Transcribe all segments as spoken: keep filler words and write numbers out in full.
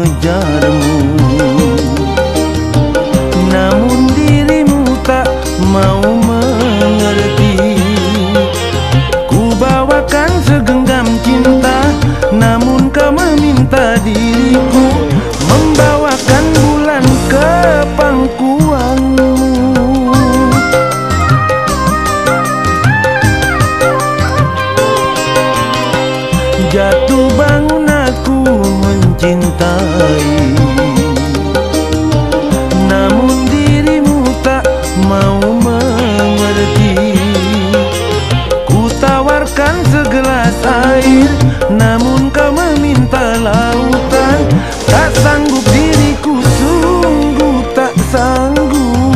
mengejarmu, namun dirimu tak mau mengerti. Ku bawakan segenggam cinta, namun kau meminta diriku membawakan bulan ke pangkuanmu. Jatuh bangun aku mencintai, namun dirimu tak mau mengerti. Ku tawarkan segelas air, namun kau meminta lautan. Tak sanggup diriku, sungguh tak sanggup.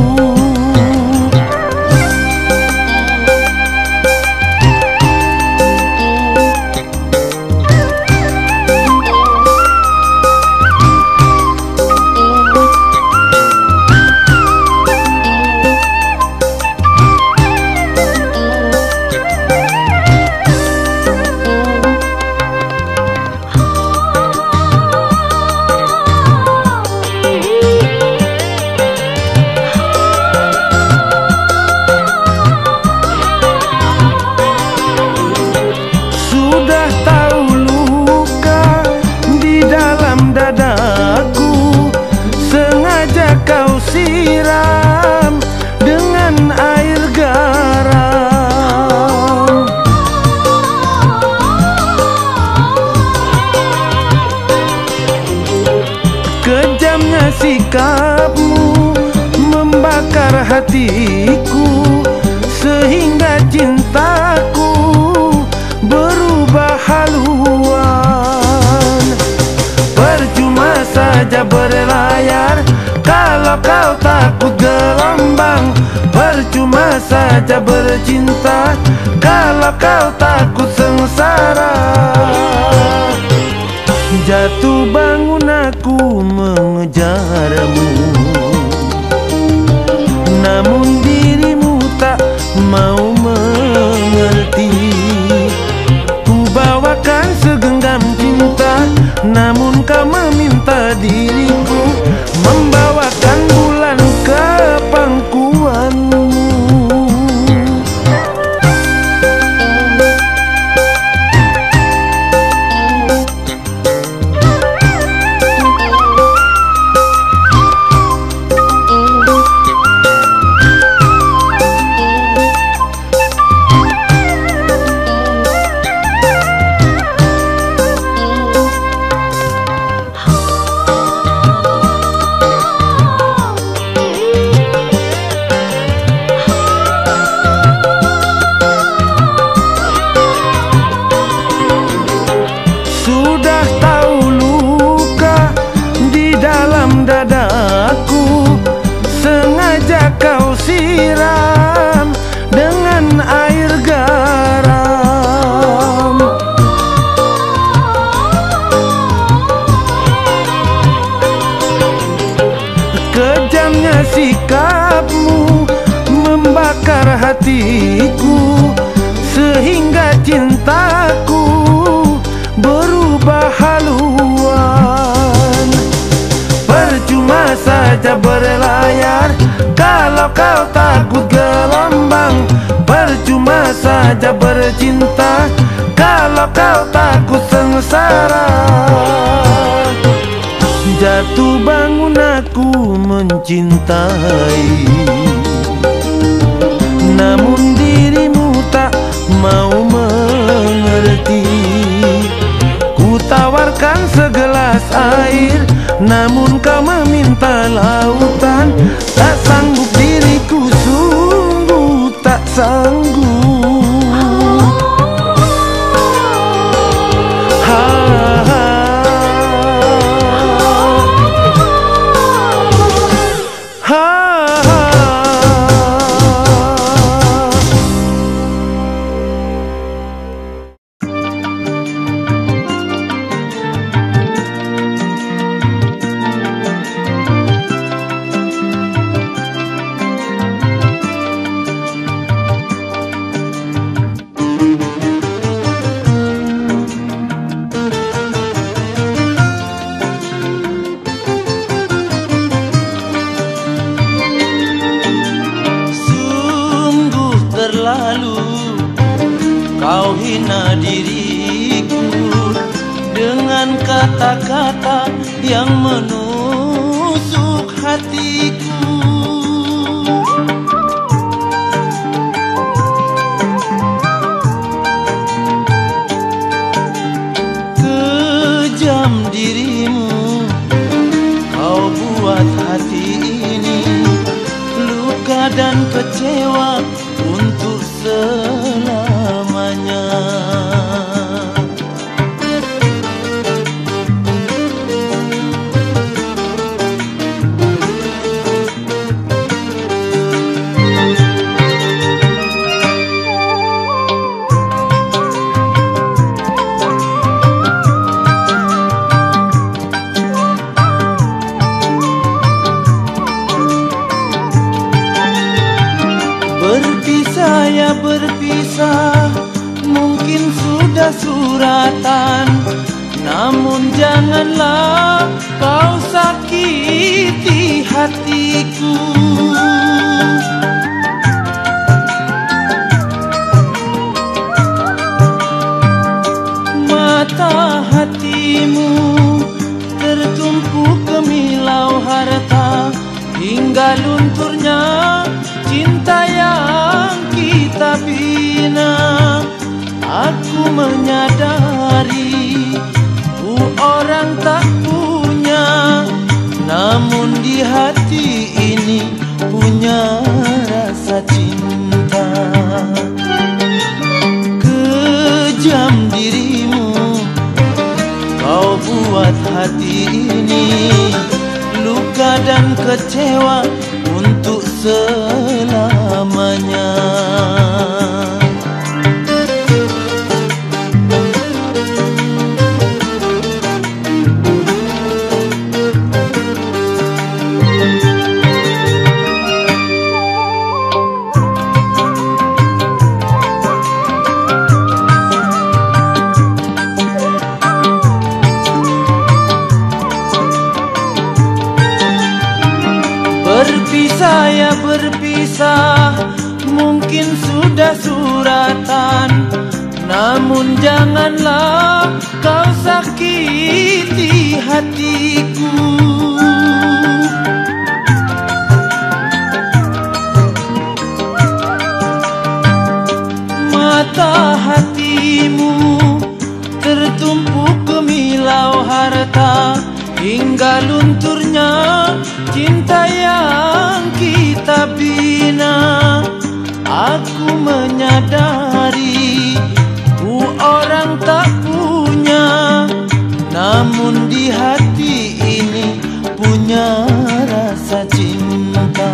Siram dengan air garam. Kejamnya sikapmu membakar hatiku, sehingga cintaku berubah haluan. Percuma saja berlayar kalau kau takut gelombang, percuma saja bercinta kalau kau takut sengsara. Jatuh bangun aku mengejarmu, namun dirimu tak mau mengerti. Ku bawakan segenggam cinta, namun kau meminta diriku membawakan bulan ke pangkuanmu. Dadaku sengaja kau siram dengan air garam. Kejamnya sikapmu membakar hatiku, sehingga cintaku berubah haluan. Percuma saja berlayar kalau kau takut gelombang, percuma saja bercinta kalau kau takut sengsara. Jatuh bangun aku mencintai, namun dirimu tak mau mengerti. Ku tawarkan segelas air, namun kau meminta lautan. Tak sanggup diriku, sungguh tak sanggup. Ha, ha. Ha, ha. kata-kata yang menusuk hatiku. Kejam dirimu, kau buat hati ini luka dan kecewa untuk selamanya. Berpisah ya berpisah, mungkin sudah suratan, namun janganlah kau sakiti hatiku. Mata hatimu tertumpu kemilau harta, hingga lunturnya cinta yang kita bina. Aku menyadari ku orang tak punya, namun di hati ini punya rasa cinta. Kejam dirimu, kau buat hati ini luka dan kecewa untuk selamanya. Berpisah ya berpisah, mungkin sudah suratan, namun janganlah kau sakiti hatiku. Mata hatimu tertumpu kemilau harta, hingga lunturnya cinta yang kita bina. Aku menyadari ku orang tak punya, namun di hati ini punya rasa cinta.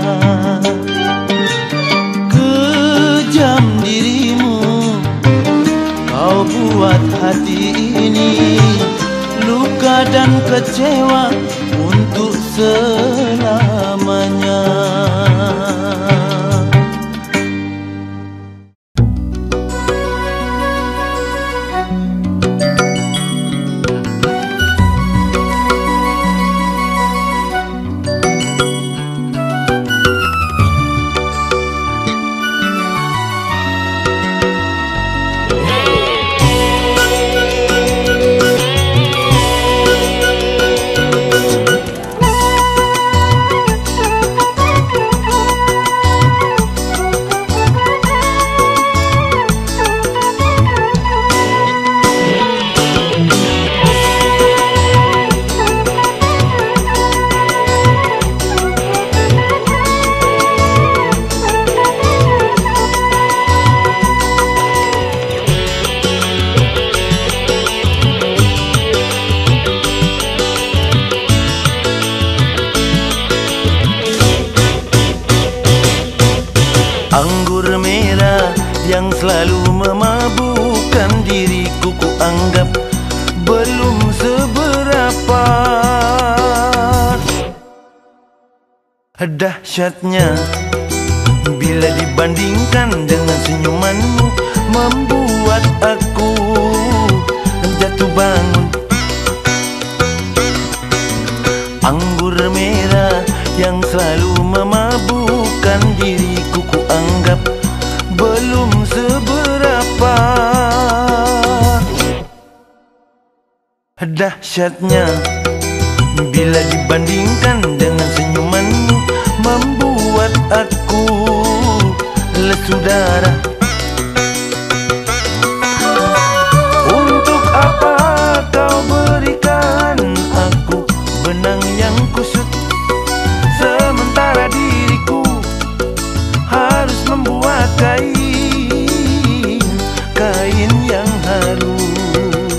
Kejam dirimu, kau buat hati ini luka dan kecewa untuk selamanya. Anggur merah yang selalu memabukkan diriku, ku anggap belum seberapa. Dahsyatnya bila dibandingkan dengan senyumanmu, membuat aku jatuh bangun. Anggur merah yang selalu memabukkan diriku, ku anggap belum seberapa. Dahsyatnya bila dibandingkan dengan senyumanmu, membuat aku lesu darah. Untuk apa kau berikan aku benang yang kusut, sementara diriku harus membuat kain, kain yang halus.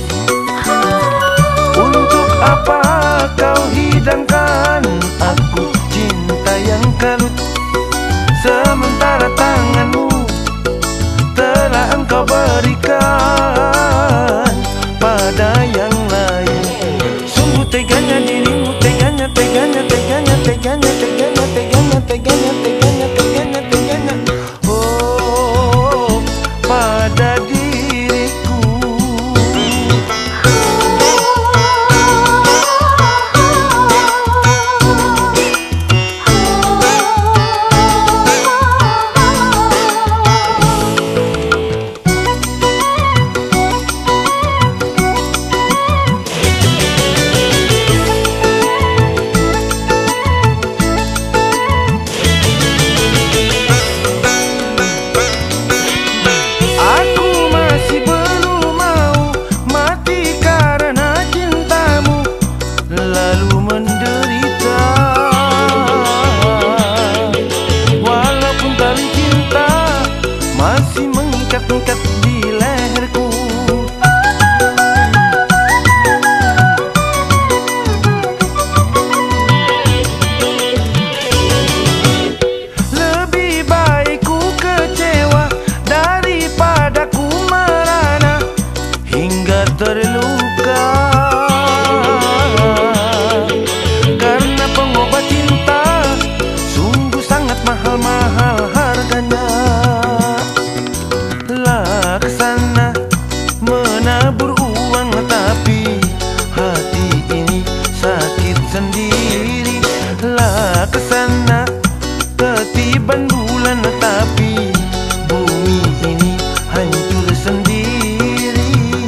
Untuk apa kau hidangkan aku cinta yang kalut, sementara tanganmu telah engkau berikan pada yang lain. Sungguh teganya dirimu, teganya, teganya, teganya, teganya, teganya, teganya, teganya, teganya, teganya, teganya, oh, pada diriku. Masih mengikat-ikat di leherku. Lebih baik ku kecewa daripada ku merana hingga terluka, karena pengobat cinta sungguh sangat mahal-mahal harganya. Laksana menabur uang tapi hati ini sakit sendiri. Laksana ketiban bulan tapi bumi ini hancur sendiri.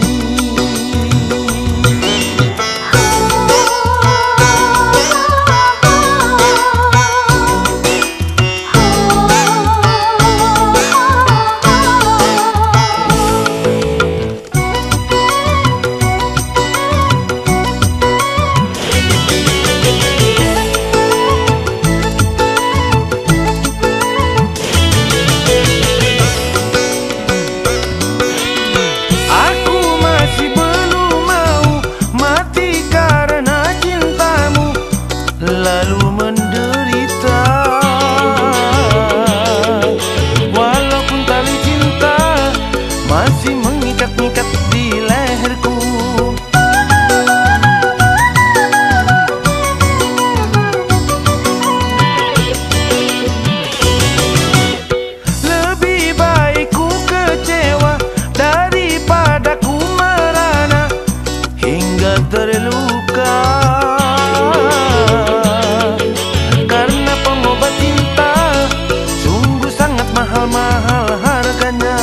Lalu menderita, walaupun tali cinta masih mengikat-ikat di leherku. Lebih baik ku kecewa daripada ku merana hingga terluka, mahal harganya.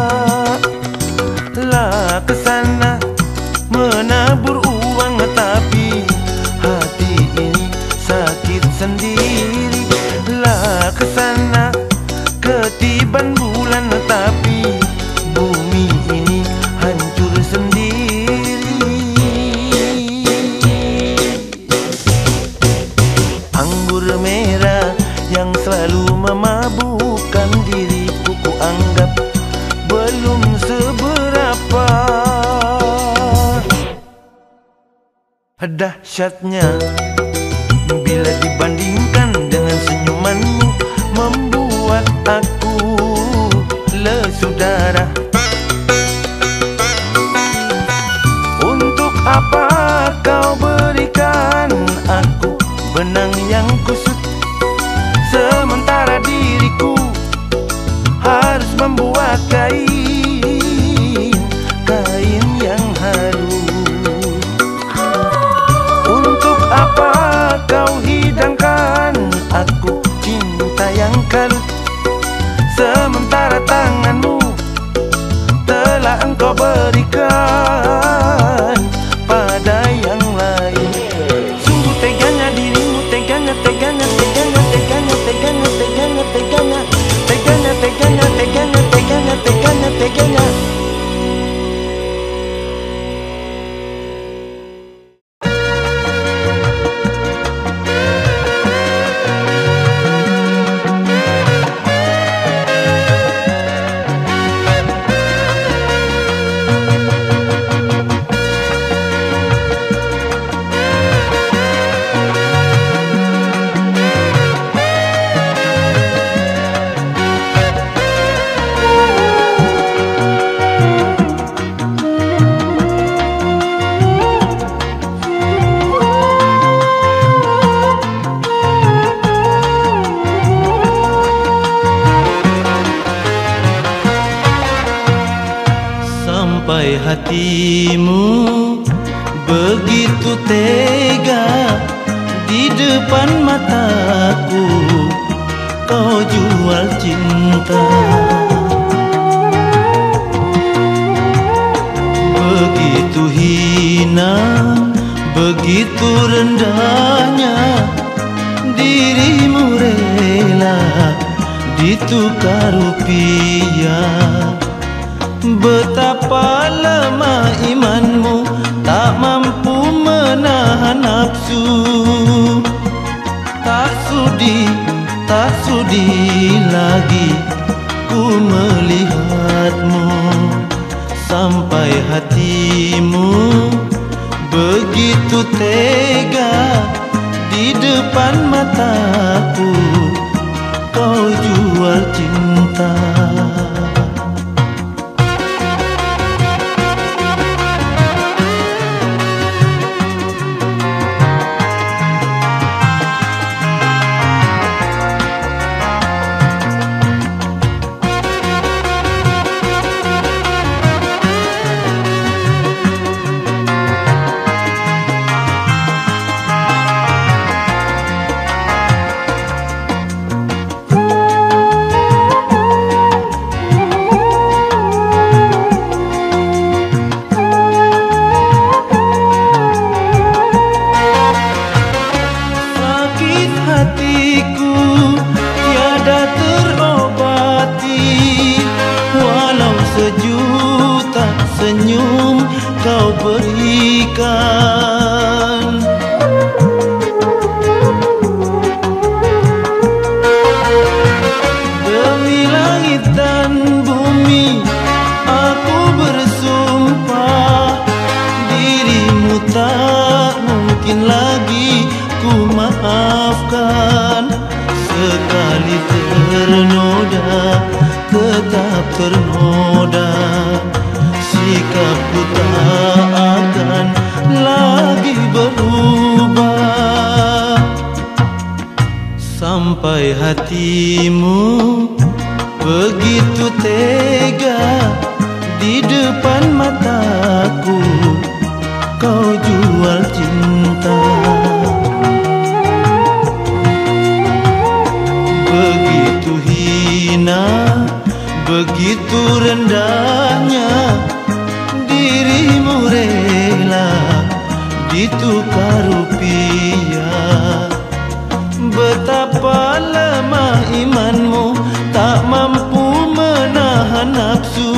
Laksana menabur uang tapi hati ini sakit sendiri. Laksana ketiban bulan tapi bumi ini hancur sendiri. Anggur merah yang selalu memabukkan diriku, ku anggap belum seberapa. Dahsyatnya bila dibandingkan dengan senyumanmu, membuat aku lesu darah. Untuk apa kau berikan aku benang yang kusut, sementara diriku harus membuat kain, kain yang halus. Untuk apa kau hidangkan aku cinta yang kalut, sementara tanganmu telah engkau berikan pada hatimu begitu tega, di depan mataku kau jual cinta. Begitu hina, begitu rendahnya dirimu rela ditukar rupiah. Betapa lemah imanmu, tak mampu menahan nafsu. Tak sudi, tak sudi lagi ku melihatmu, sampai hatimu begitu tega, di depan mataku kau jual cinta. Hatiku tiada terobati, walau sejuta senyum kau berikan. Demi langit dan bumi aku bersumpah, dirimu tak mungkin lagi ku maafkan. Sekali ternoda, tetap ternoda, sikapku tak akan lagi berubah. Sampai hatimu begitu tega, di depan mataku kau jual cinta. Begitu hina, begitu rendahnya dirimu rela ditukar rupiah. Betapa lemah imanmu, tak mampu menahan nafsu.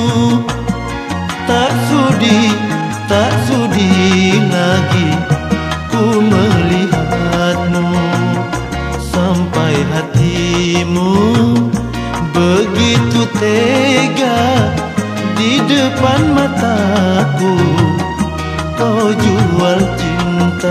Tak sudi, tak sudi lagi ku melihatmu, sampai hatimu begitu tega, di depan mataku kau jual cinta.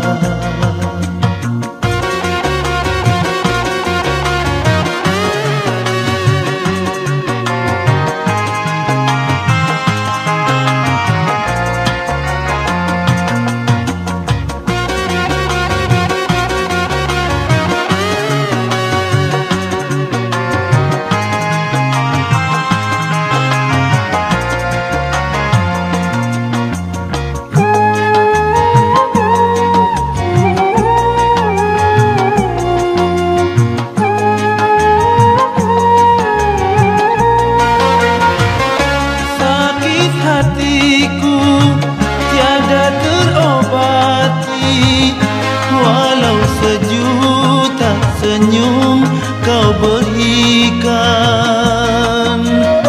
Hatiku tiada terobati, walau sejuta senyum kau berikan.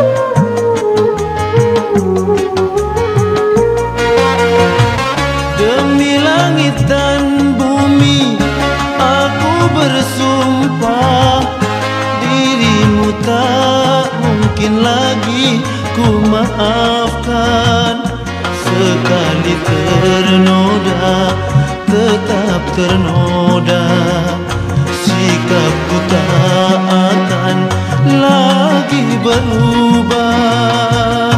Demi langit dan bumi aku bersumpah, dirimu tak mungkin lagi ku maafkan. Sekali ternoda, tetap ternoda, sikapku tak akan lagi berubah.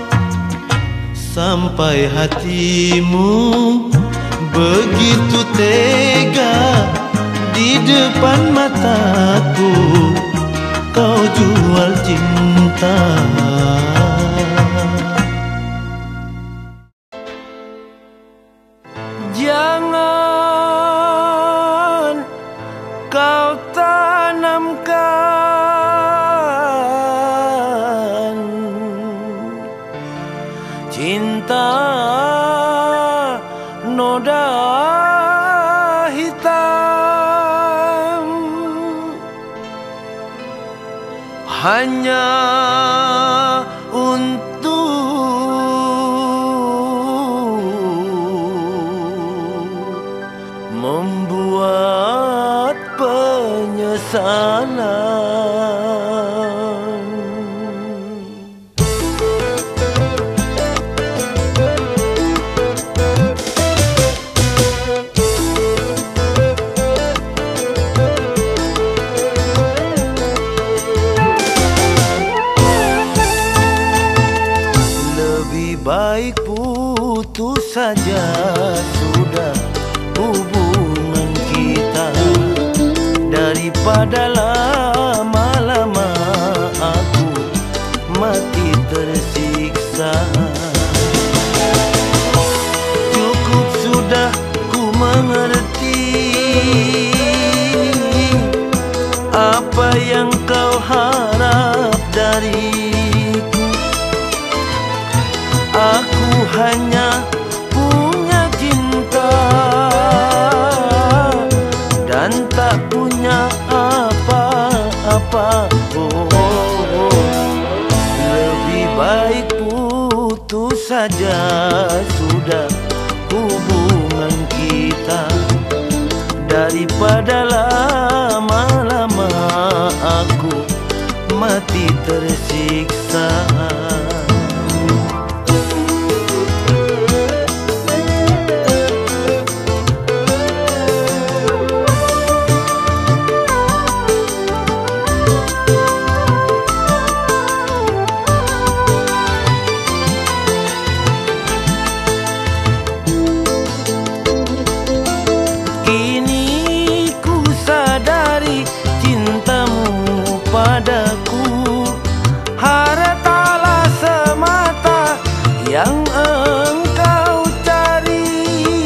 Sampai hatimu begitu tega, di depan mataku kau jual cinta. noda hitam hanya untuk membuat penyesalan. Baik putus saja sudah hubungan kita, daripada lama-lama aku mati tersiksa. Cukup sudah ku mengerti apa yang kau harap dariku. Aku hanya punya cinta dan tak punya apa-apa. Oh, oh, oh. Lebih baik putus saja sudah hubungan kita, daripada lama-lama aku mati tersiksa. Padaku hartalah semata yang engkau cari.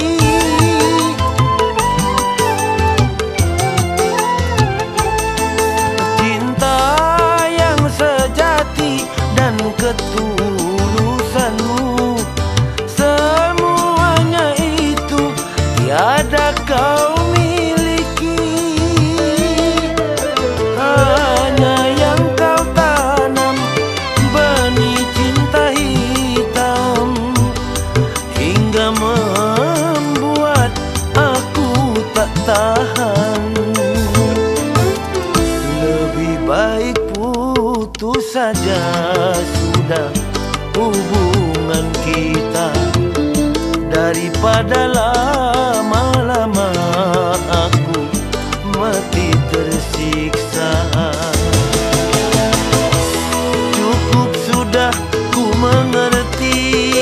Cinta yang sejati dan ketulusanmu, semuanya itu tiada kau tahan. Lebih baik putus saja sudah hubungan kita, daripada lama-lama aku mati tersiksa. Cukup sudah ku mengerti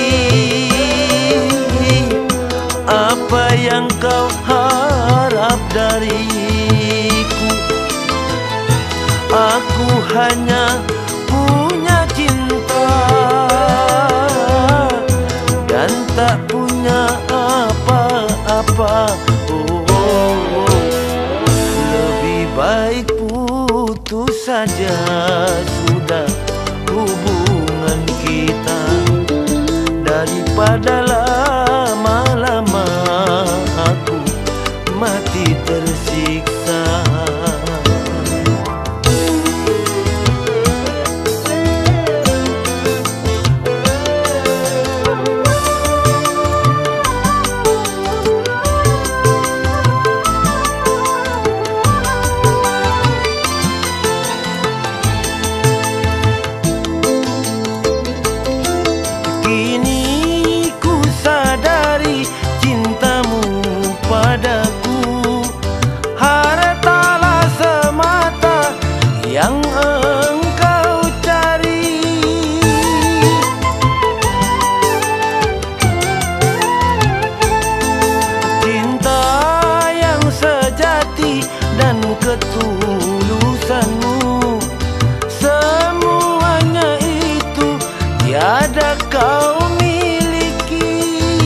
apa yang kau harap dariku. Aku hanya punya cinta dan tak punya apa-apa. Oh, oh, oh. Lebih baik putus saja sudah hubungan kita, daripada lama-lama aku mati tersiksa. Kini ku sadari cintamu padaku hartalah semata yang engkau cari. Cinta yang sejati dan ketulusanmu, semuanya itu tiada kau miliki.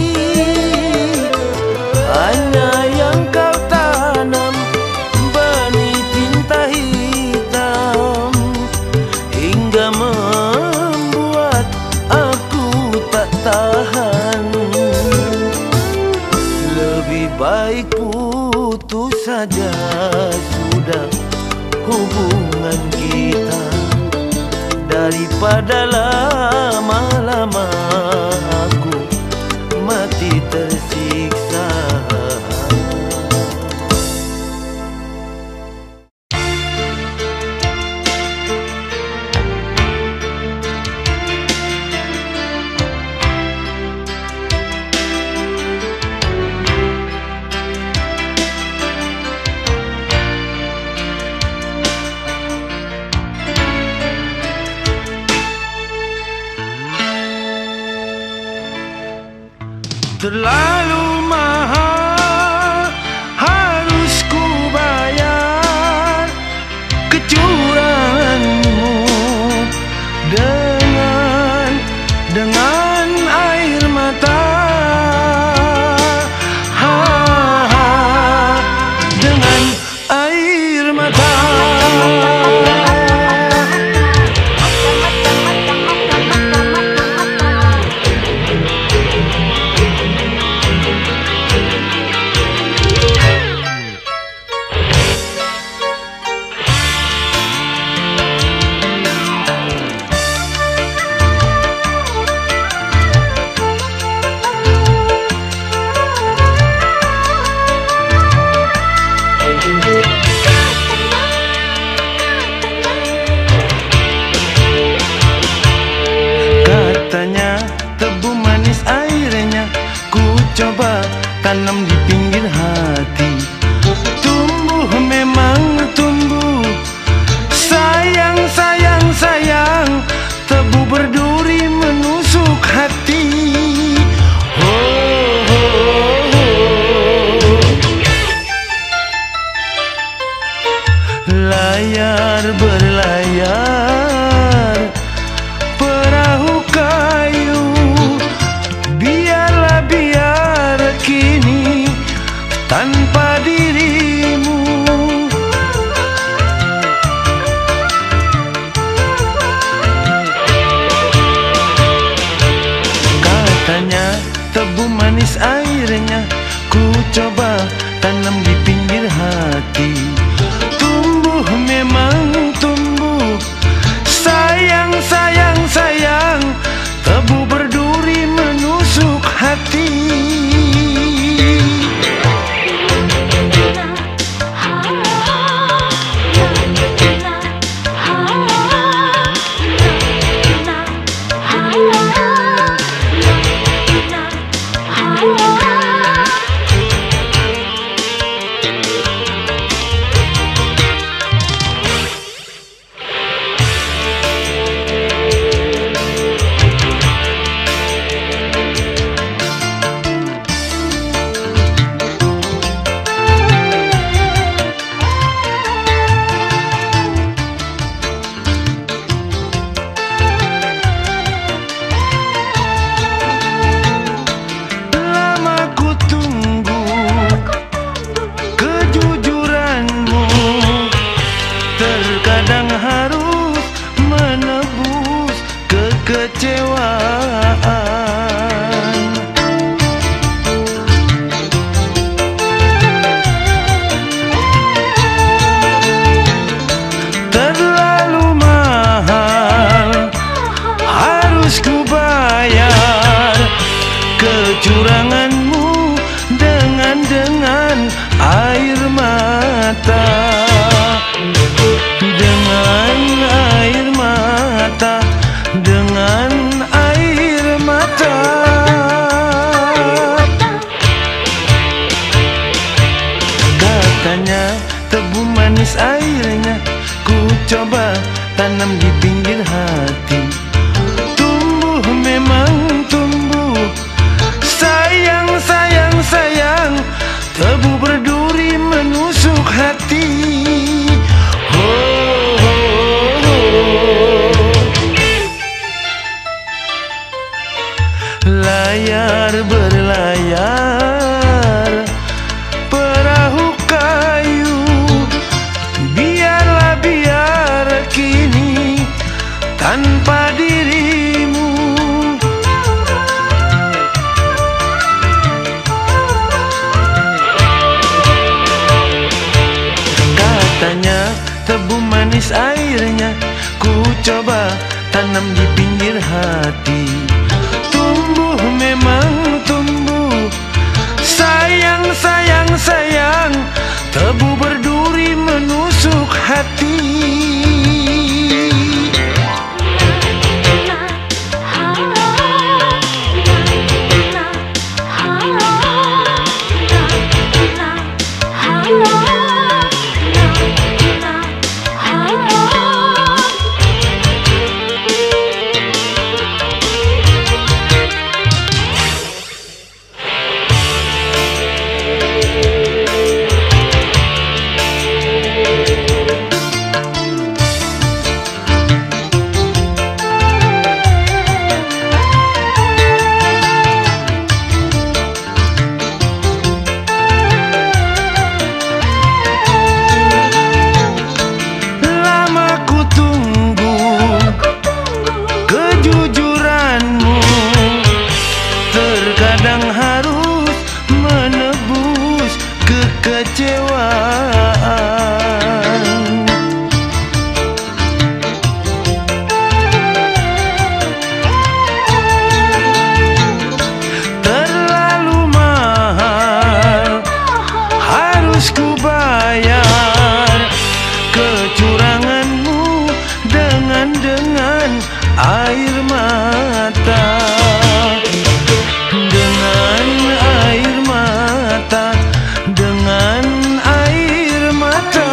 Hanya yang kau tanam benih cinta hitam, hingga membuat aku tak tahan. saja sudah hubungan kita, daripada lama-lama aku mati tersiksa. Terlalu mahal harus ku bayar kecuranganmu dengan dengan air mata, ha, ha, dengan air mata. Katanya tebu manis airnya, ku coba tanam di pinggir hati. Tumbuh memang tumbuh, sayang sayang sayang, tebu berduri menusuk hati. Oh, oh, oh. Layar berlayar perahu kayu, biarlah biar kini tanpa dirimu. Katanya tebu manis airnya, ku coba tanam di pinggir hati. Tumbuh memang tumbuh, sayang sayang sayang, tebu berduri menusuk hati. Terkadang harus menebus kekecewaan. Terlalu mahal harus ku bayar kecuranganmu dengan dengan air mata. Dengan air mata, dengan air mata. Katanya tebu manis airnya, ku coba tanam di pinggir hati. Tumbuh memang tumbuh, sayang sayang sayang, tebu berduri menusuk hati. Layar berlayar perahu kayu, biarlah biar kini tanpa manis airnya ku coba tanam di pinggir hati. Tumbuh memang tumbuh, sayang sayang sayang, tebu berduri menusuk hati. Air mata, dengan air mata, dengan air mata.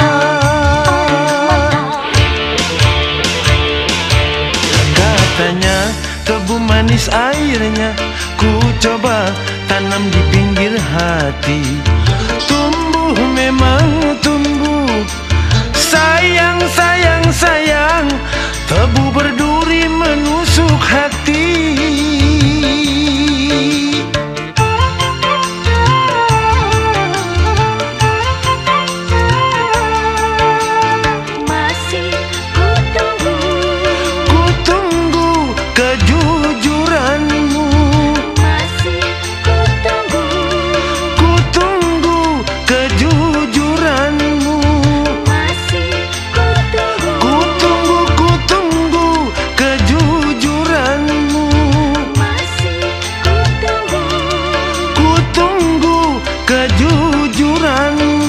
Katanya tebu manis airnya ku coba tanam di pinggir hati. Tumbuh memang tumbuh, sayang sayang sayang, tebu berduri menusuk hati. Masih ku tunggu, Ku tunggu kejujuranmu. masih ku tunggu, Ku tunggu kejujuranmu. masih ku tunggu, Ku tunggu, ku tunggu kejujuranmu. masih ku tunggu. Ku tunggu kejujuranmu.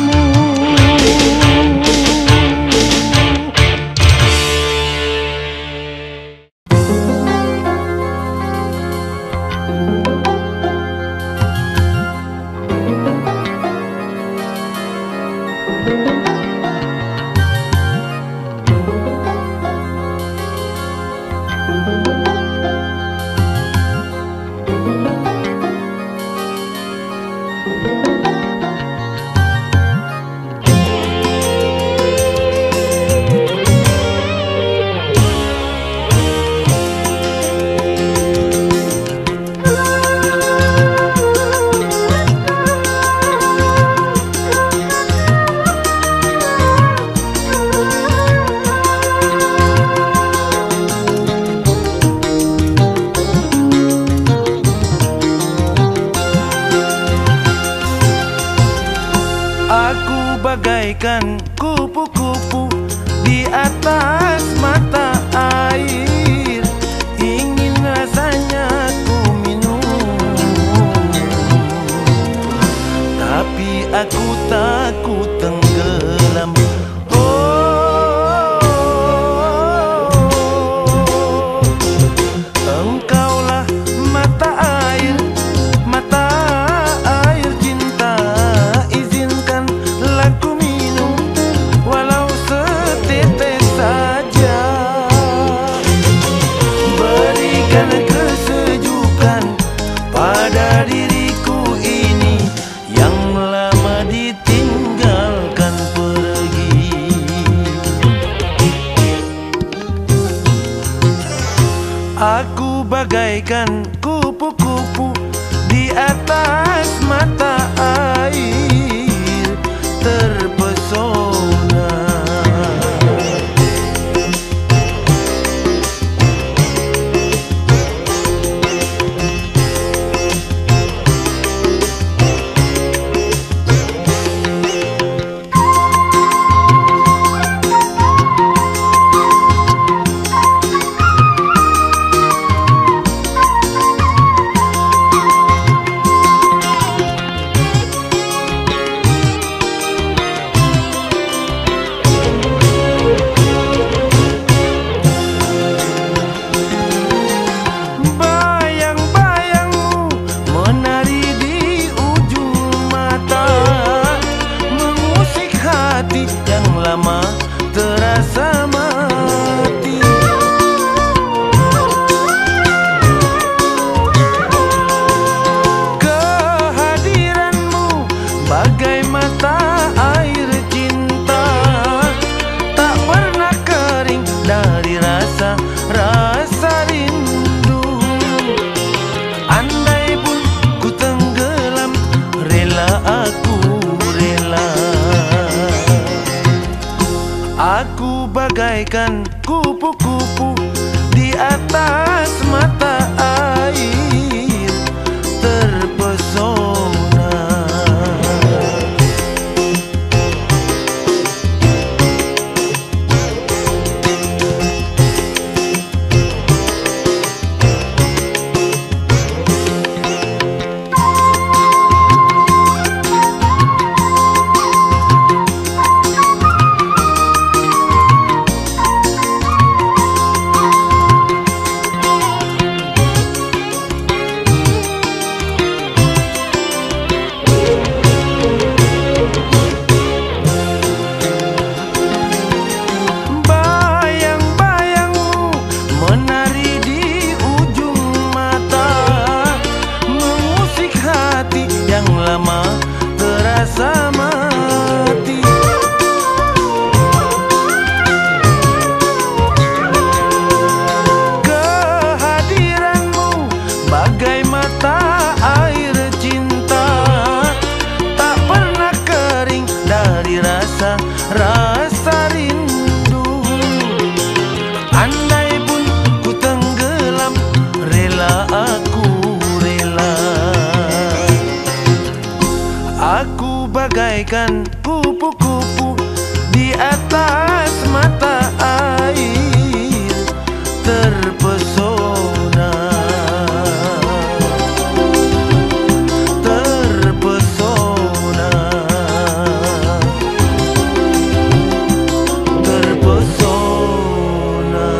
Aku bagaikan kupu-kupu di atas mata air, ingin rasanya ku minum, tapi aku takut tenggelam. Oh, engkaulah mata air, mata air cinta, izinkanlah ku minum bagaikan kupu-kupu di atas mata air terpesona. Terasa mati. Kehadiranmu bagai mata air cinta, tak pernah kering dari rasa rasa rindu. Andai pun ku tenggelam, rela aku rela. Aku bagaikan kupu-kupu di atas mata air terpesona. Terpesona. Terpesona.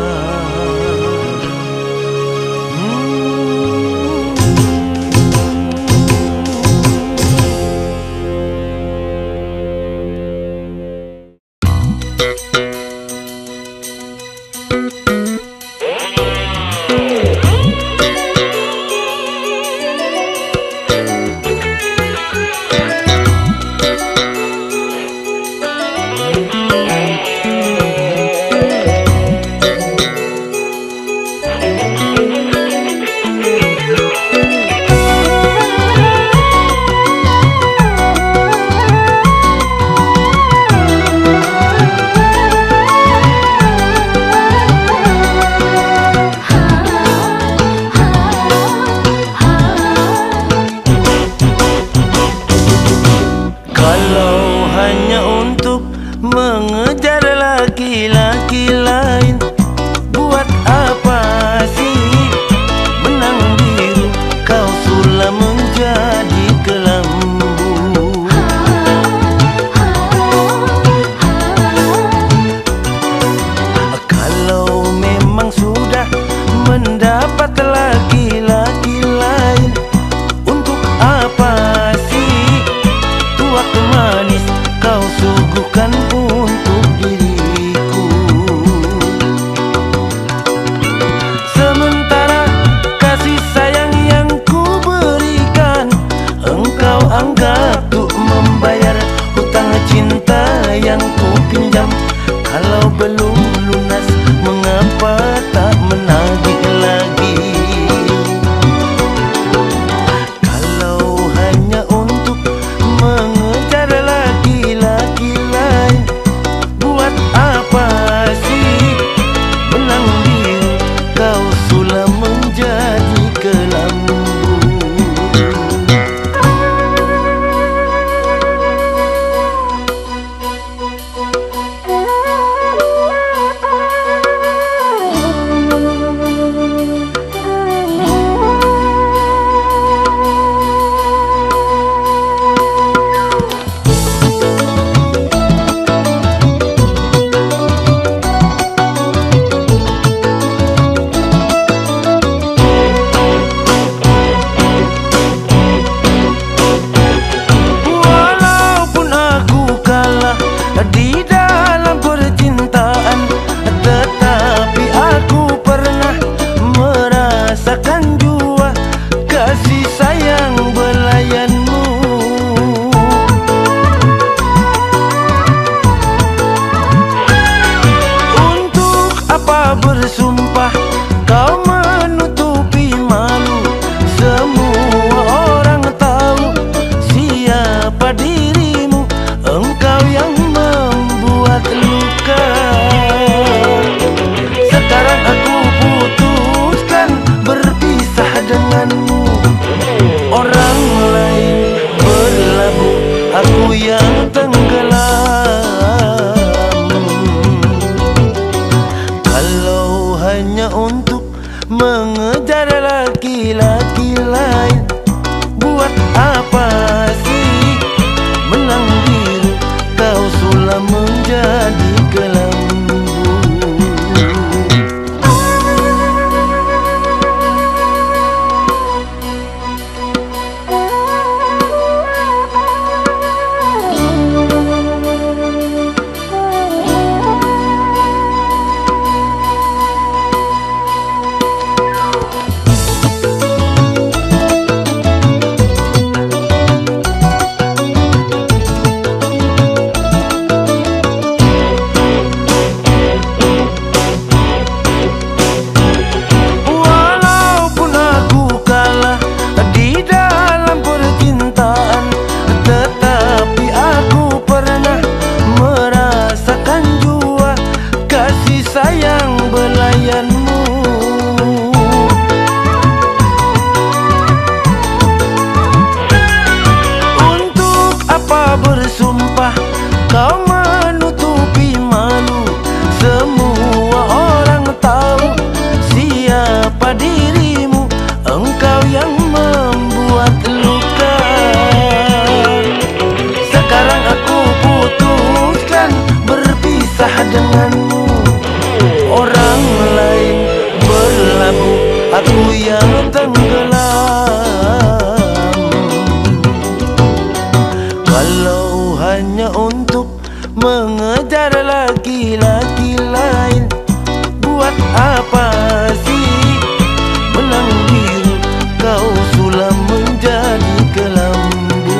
Mengejar laki-laki lain, buat apa sih? Benang biru kau sulam menjadi kelambu. Kalau memang sudah mendapat laki-laki lain, untuk apa sih tua kemana? Kau menutupi malu, semua orang tahu siapa dirimu. Engkau yang membuat luka. Sekarang aku putuskan berpisah denganmu. Orang lain berlabuh, aku yang tenggelam. Kalau hanya untuk mengejar laki-laki lain, buat apa sih benang biru kau sulam menjadi kelambu.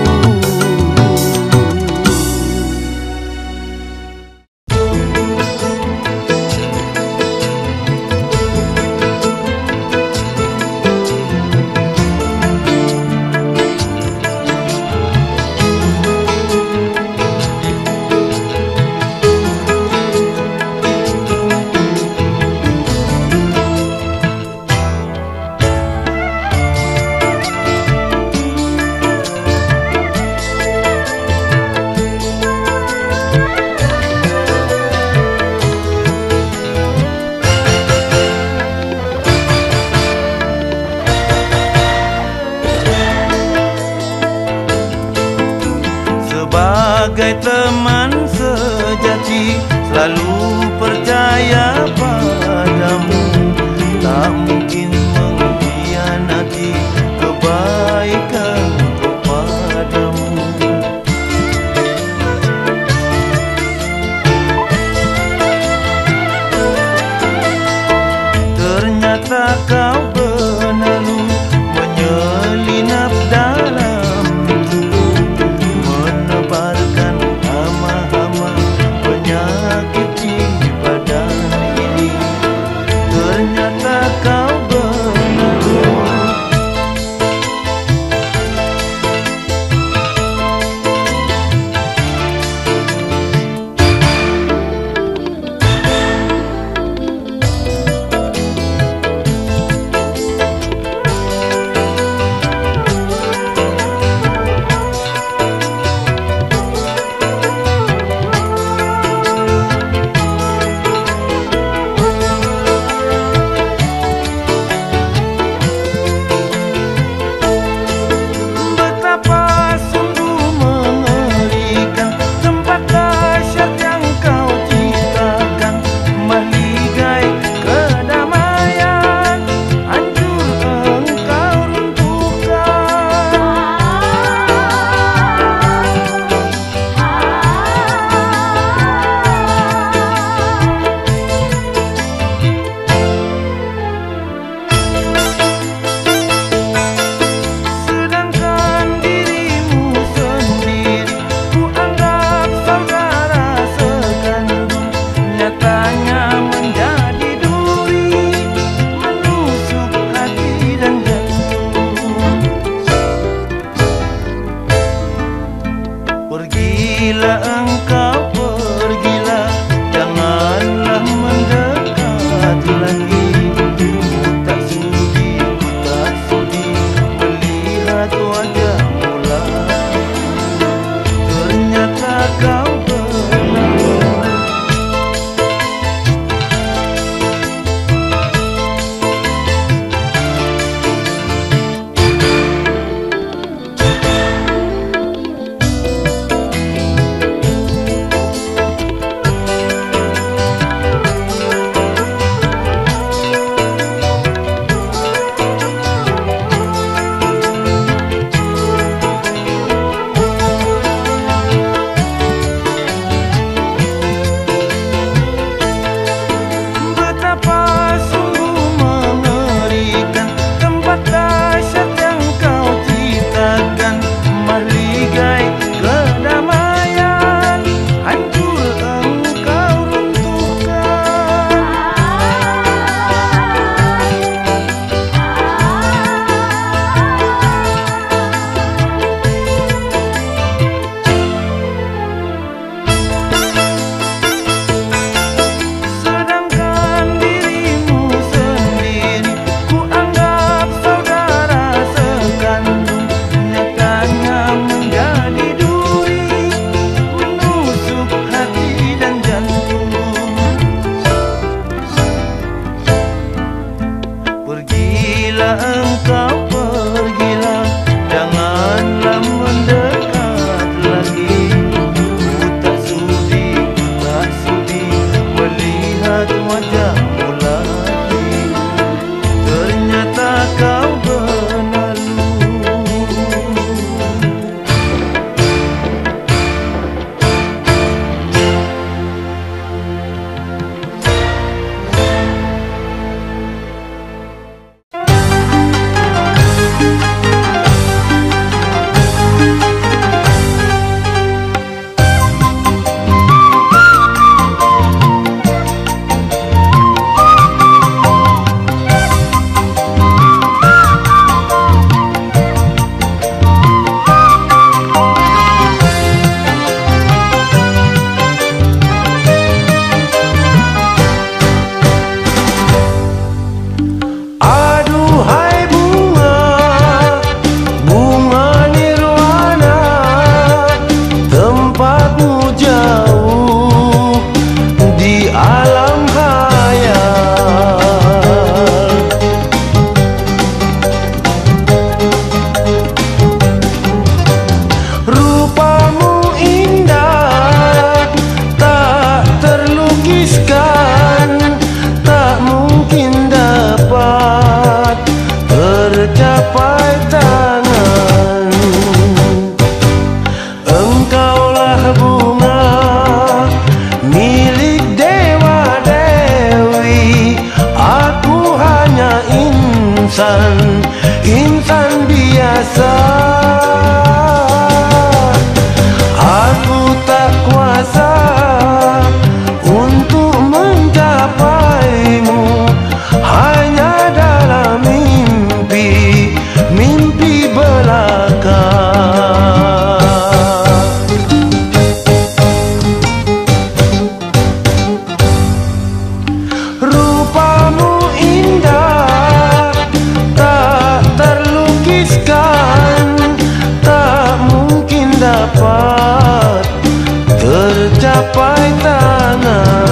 Sebagai teman sejati, selalu percaya padamu. Tak mungkin mengkhianati kebaikanku padamu. Ternyata kau benalu menyelinap dalam tubuh, menebarkan hama-hama penyakit jiwa. bukan insan biasa. Aku tak kuasa untuk mencapaimu, hanya dalam mimpi, mimpi belaka. Rupamu indah, tak terlukiskan, tak mungkin dapat tercapai tangan.